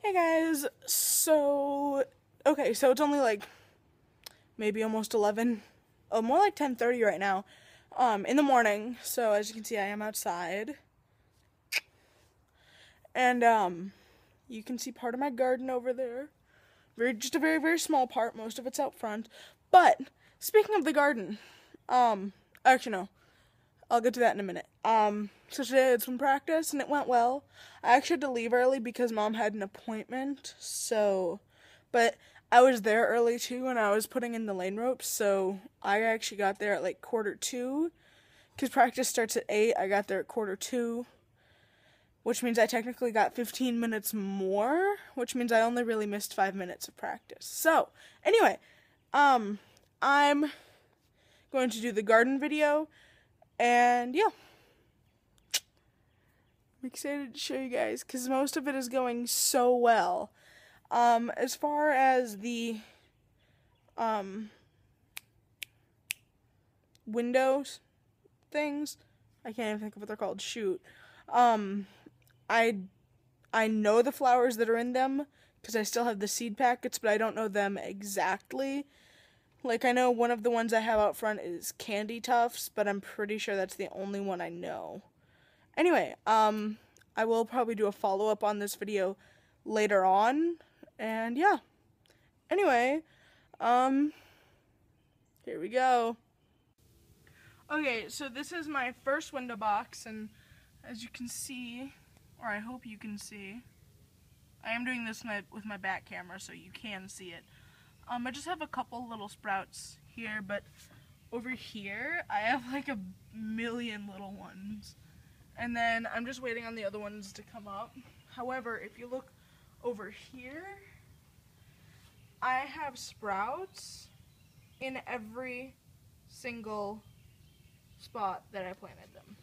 Hey guys, so it's only like maybe almost 11, more like 10:30 right now, in the morning. So as you can see, I am outside, and you can see part of my garden over there. Just a very very small part. Most of it's out front. But speaking of the garden, actually no, I'll get to that in a minute. So today I had swim practice and it went well. I actually had to leave early because mom had an appointment, but I was there early too and I was putting in the lane ropes, so I actually got there at like 1:45, because practice starts at 8. I got there at 1:45, which means I technically got 15 minutes more, which means I only really missed 5 minutes of practice. So, anyway, I'm going to do the garden video, and yeah. I'm excited to show you guys because most of it is going so well. As far as the windows things, I can't even think of what they're called. Shoot. I know the flowers that are in them because I still have the seed packets, but I don't know them exactly. Like, I know one of the ones I have out front is Candy Tufts, but I'm pretty sure that's the only one I know. Anyway, I will probably do a follow-up on this video later on, and yeah. Anyway, here we go. Okay, so this is my first window box, and as you can see, or I hope you can see, I am doing this with my back camera so you can see it. I just have a couple little sprouts here, but over here, I have like a million little ones. And then I'm just waiting on the other ones to come up. However, if you look over here, I have sprouts in every single spot that I planted them.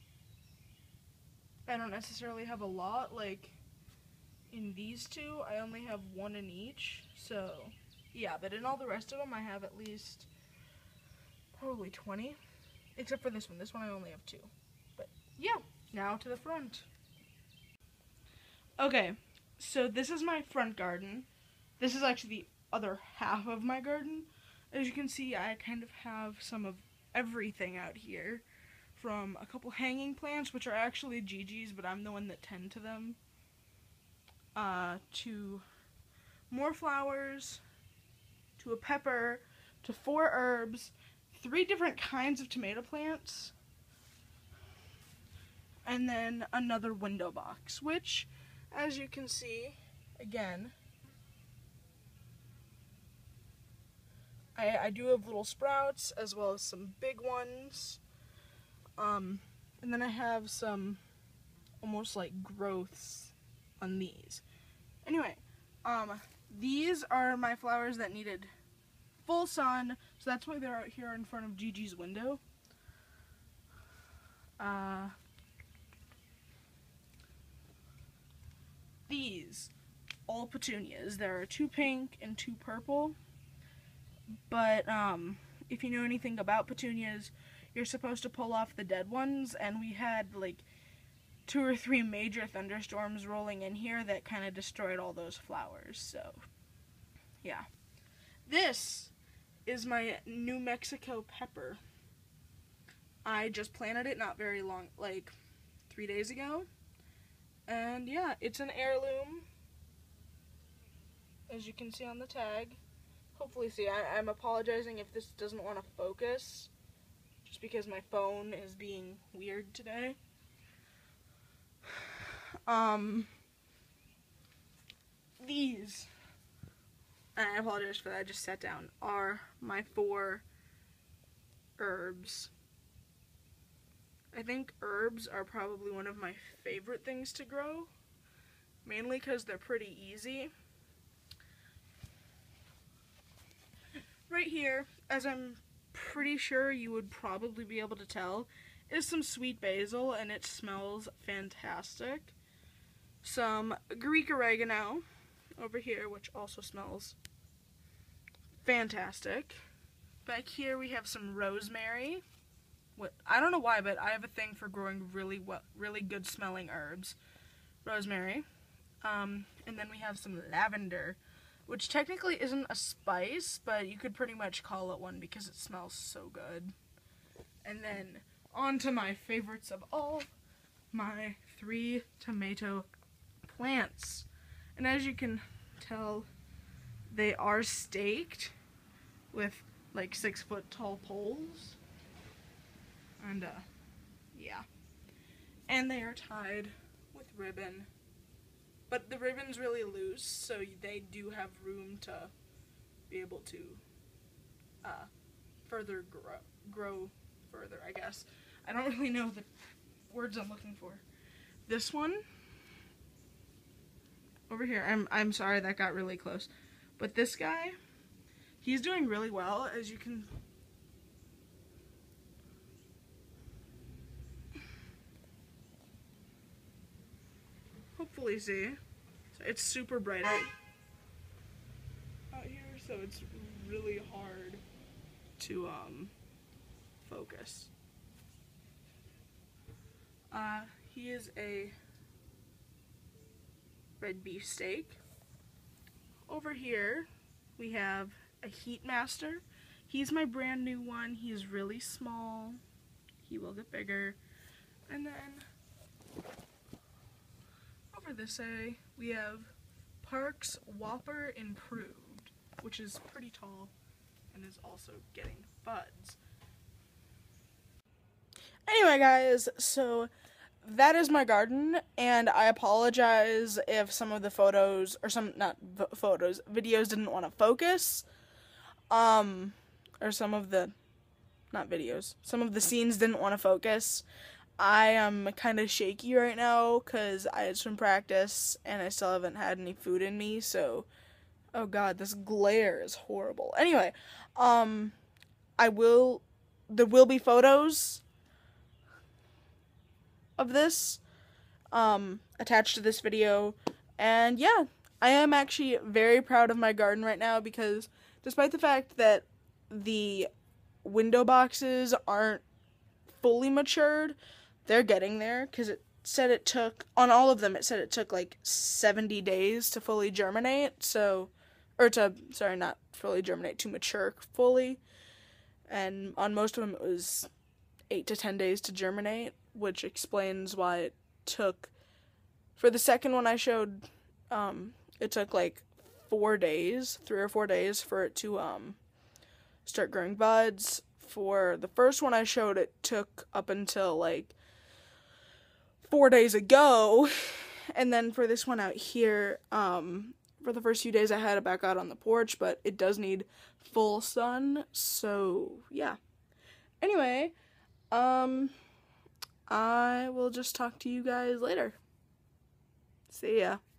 I don't necessarily have a lot, like in these two, I only have one in each. So, yeah, but in all the rest of them, I have at least probably 20. Except for this one. This one I only have 2. But, yeah. Now to the front. Okay, so this is my front garden. This is actually the other half of my garden. As you can see, I kind of have some of everything out here. From a couple hanging plants, which are actually Gigi's, but I'm the one that tend to them. To more flowers, to a pepper, to 4 herbs, 3 different kinds of tomato plants, and then another window box, which, as you can see, again, I do have little sprouts, as well as some big ones, and then I have some almost like growths on these. Anyway, these are my flowers that needed full sun, so that's why they're out here in front of Gigi's window. These, all petunias. There are 2 pink and 2 purple, but if you know anything about petunias, you're supposed to pull off the dead ones, and we had like 2 or 3 major thunderstorms rolling in here that kind of destroyed all those flowers, so yeah. This is my New Mexico pepper. I just planted it not very long, like 3 days ago. And yeah, it's an heirloom, as you can see on the tag. Hopefully see, I'm apologizing if this doesn't want to focus, just because my phone is being weird today. These, and I apologize for that, I just sat down, are my 4 herbs. I think herbs are probably one of my favorite things to grow, mainly because they're pretty easy. Right here, as I'm pretty sure you would probably be able to tell, is some sweet basil, and it smells fantastic. Some Greek oregano over here, which also smells fantastic. Back here we have some rosemary. I don't know why, but I have a thing for growing really good smelling herbs. Rosemary. And then we have some lavender, which technically isn't a spice, but you could pretty much call it one because it smells so good. And then on to my favorites of all, my 3 tomato plants. And as you can tell, they are staked with like 6-foot tall poles. And yeah. And they are tied with ribbon. But the ribbon's really loose, so they do have room to be able to further grow further, I guess. I don't really know the words I'm looking for. This one over here, I'm sorry that got really close. But this guy, he's doing really well, as you can hopefully see. It's super bright out here, so it's really hard to focus. He is a red beefsteak. Over here we have a Heatmaster. He's my brand new one. He's really small. He will get bigger. And then over this way we have Parks Whopper Improved, which is pretty tall and is also getting buds. Anyway, guys, so that is my garden, and I apologize if some of the photos, or videos didn't want to focus, or some of the scenes didn't want to focus. I am kind of shaky right now, because I had some practice, and I still haven't had any food in me, so, oh god, this glare is horrible. Anyway, there will be photos of this attached to this video, and yeah, I am actually very proud of my garden right now, because despite the fact that the window boxes aren't fully matured, they're getting there, because it said it took, on all of them, it said it took like 70 days to fully germinate, to mature fully, and on most of them it was 8 to 10 days to germinate, which explains why it took, for the second one I showed, it took like 3 or 4 days for it to, start growing buds. For the first one I showed, it took up until like 4 days ago, and then for this one out here, for the first few days I had it back out on the porch, but it does need full sun, so yeah. Anyway, I will just talk to you guys later. See ya.